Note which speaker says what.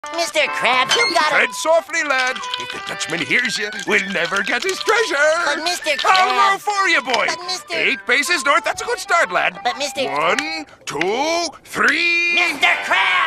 Speaker 1: Mr. Krabs, you gotta...
Speaker 2: Tread softly, lad. If the Dutchman hears you, we'll never get his treasure.
Speaker 1: But Mr.
Speaker 2: I'll row
Speaker 1: Krabs...
Speaker 2: for you, boy.
Speaker 1: But Mr.
Speaker 2: 8 paces north, that's a good start, lad.
Speaker 1: But Mr.
Speaker 2: 1, 2, 3...
Speaker 1: Mr. Krabs!